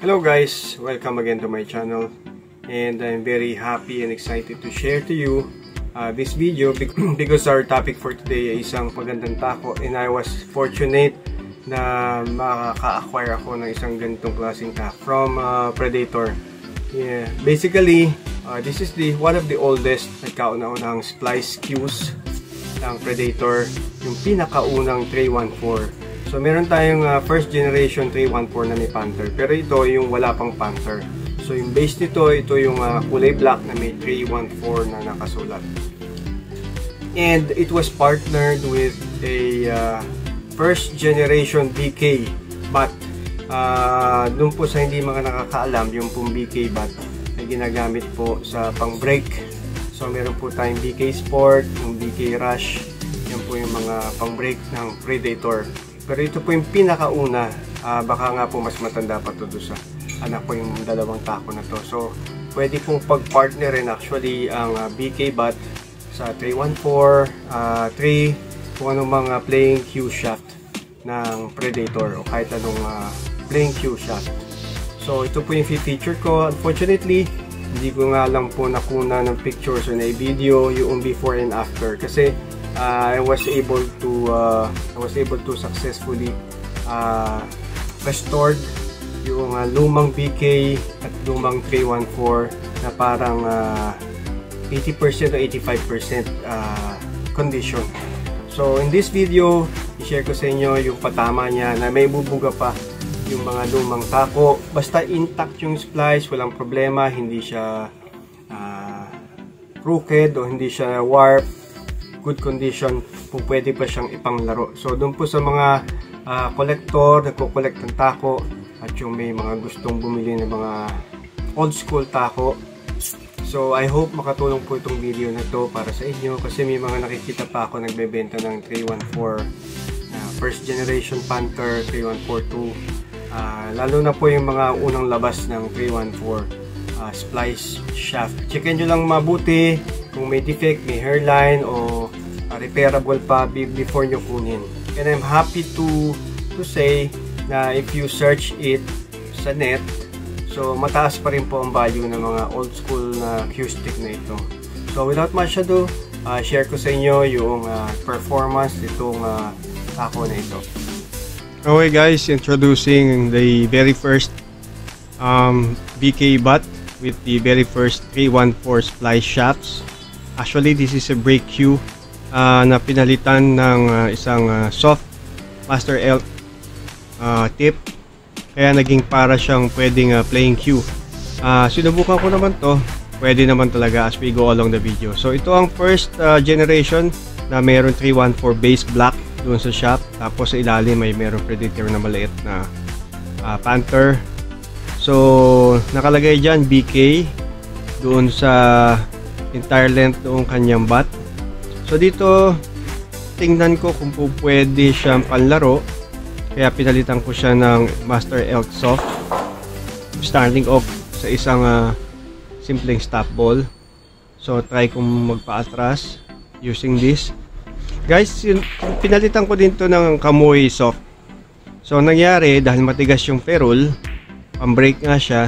Hello guys, welcome again to my channel, and I'm very happy and excited to share to you this video because our topic for today ay isang magandang tako, and I was fortunate na makaka-acquire ako ng isang ganitong klaseng tako from Predator. Yeah, basically this is one of the oldest at kauna-unahang splice cues ng Predator, yung pinakaunang 314. So meron tayong first generation 314 na may Panther, pero ito yung wala pang Panther. So yung base nito, ito yung kulay black na may 314 na nakasulat. And it was partnered with a first generation BK bat. Doon po sa hindi mga nakakaalam, yung pong BK bat ay ginagamit po sa pang brake. So meron po tayong BK Sport, yung BK Rush, yan po yung mga pang brake ng Predator. Pero ito po yung pinakauna, baka nga po mas matanda pa to sa anak ko yung dalawang tako na to. So pwede pong pag-partnerin actually ang BK bat sa 314, 3, kung anong mga playing cue shaft ng Predator o kahit anong playing cue shaft. So ito po yung feature ko. Unfortunately, hindi ko nga lang po nakuna ng pictures o na video yung before and after, kasi I was able to successfully restored yung lumang BK at lumang 314 na parang 80% o 85% condition. So in this video, i-share ko sa inyo yung patama niya na may bubuga pa yung mga lumang tako. Basta intact yung splice, walang problema, hindi siya crooked o hindi siya warp, good condition, kung pwede pa siyang ipanglaro. So doon po sa mga collector, nagko-collect ng tako at yung may mga gustong bumili ng mga old school tako. So I hope makatulong po itong video na to para sa inyo, kasi may mga nakikita pa ako nagbebenta ng 314 first generation Panther, 3142, lalo na po yung mga unang labas ng 314 splice shaft. Checkin nyo lang mabuti kung may defect, may hairline o repairable pa before nyo kunin. And I'm happy to say na if you search it sa net, so mataas pa rin po ang value ng mga old school na cue stick na ito. So without much ado, share ko sa inyo yung performance nitong tako na ito. Okay guys, introducing the very first BK bat with the very first 314 splice shafts. Actually, this is a brake cue na pinalitan ng isang soft Master Elk tip, kaya naging para siyang pwedeng playing cue. Sinubukan ko naman to, pwede naman talaga as we go along the video. So ito ang first generation na mayroon 314 base black doon sa shaft, tapos sa ilalim may mayroon Predator na maliit na Panther. So nakalagay dyan BK doon sa entire length ng kanyang bat. So dito tingnan ko kung po pwede siyang panlaro, kaya pinalitan ko siya ng Master Elk Soft starting off sa isang simpleng stop ball. So try kong magpa-atras using this. Guys, pinalitan ko din to ng Kamui Soft. So nangyari, dahil matigas yung ferrule, pang-brake nga siya,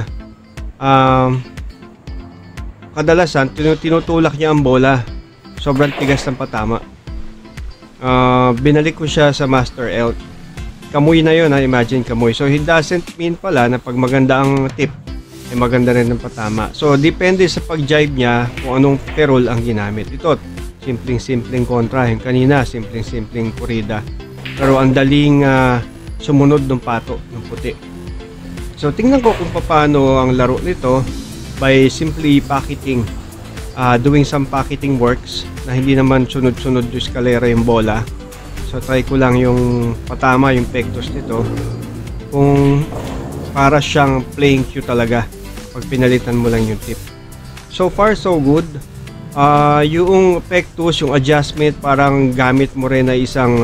kadalasan tinutulak niya ang bola, sobrang tigas ng patama. Binalik ko siya sa Master Elk. Kamui na yun, imagine Kamui. So it doesn't mean pala na pag maganda ang tip ay maganda rin ng patama. So depende sa pag-jibe niya kung anong ferrule ang ginamit. Ito simpleng kontra, yung kanina simpleng kurida, pero ang daling sumunod ng pato ng puti. So tingnan ko kung paano ang laro nito by simply packeting, doing some packeting works na hindi naman sunod-sunod yung eskalera yung bola. So try ko lang yung patama, yung pectus nito, kung para siyang playing cue talaga pag pinalitan mo lang yung tip. So far so good. Yung pectus, yung adjustment, parang gamit mo rin na isang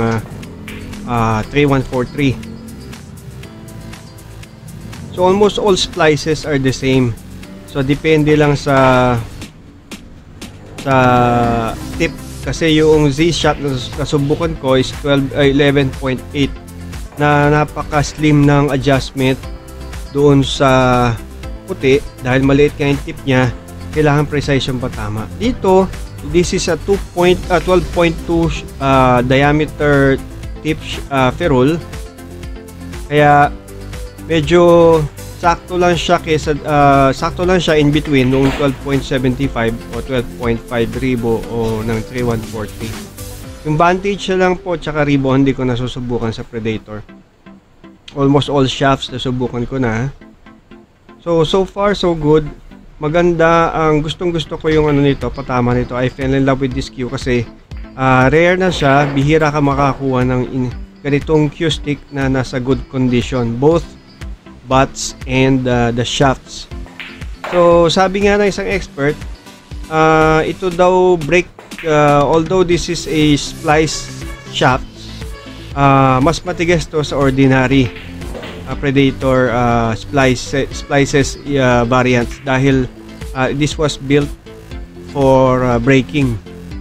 3143. So almost all splices are the same. So depende lang sa tip, kasi yung Z-Shot na nasubukan ko is 11.8 na napaka-slim ng adjustment. doon sa puti, dahil maliit nga yung tip niya, kailangan precise yung patama. Dito, this is a 12.2 diameter tip ferrule, kaya medyo sakto lang siya in between noong 12.75 o 12.5 Ribo o ng 3140. Yung Vantage na lang po tsaka Ribo hindi ko nasusubukan sa Predator. Almost all shafts nasubukan ko na. So far so good. Maganda. Ang gustong-gusto ko yung ano nito, patama nito. I fell in love with this cue kasi rare na siya. Bihira ka makakuha ng ganitong cue stick na nasa good condition, both butts and the shafts. So sabi nga ng isang expert, ito daw break, although this is a splice shaft, mas matigas to sa ordinary Predator splices variants, dahil this was built for breaking.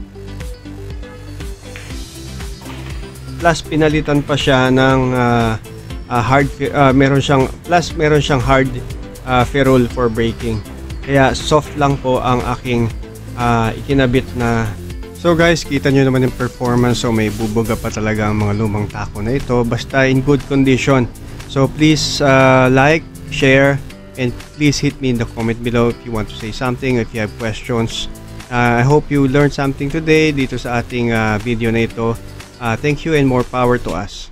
Plus pinalitan pa siya ng meron siyang hard ferrule for braking. Kaya soft lang po ang aking ikinabit na. So guys, kita nyo naman yung performance. So may bubuga pa talaga ang mga lumang taco na ito, basta in good condition. So please like, share, and please hit me in the comment below if you want to say something, if you have questions. I hope you learned something today dito sa ating video na ito. Thank you and more power to us.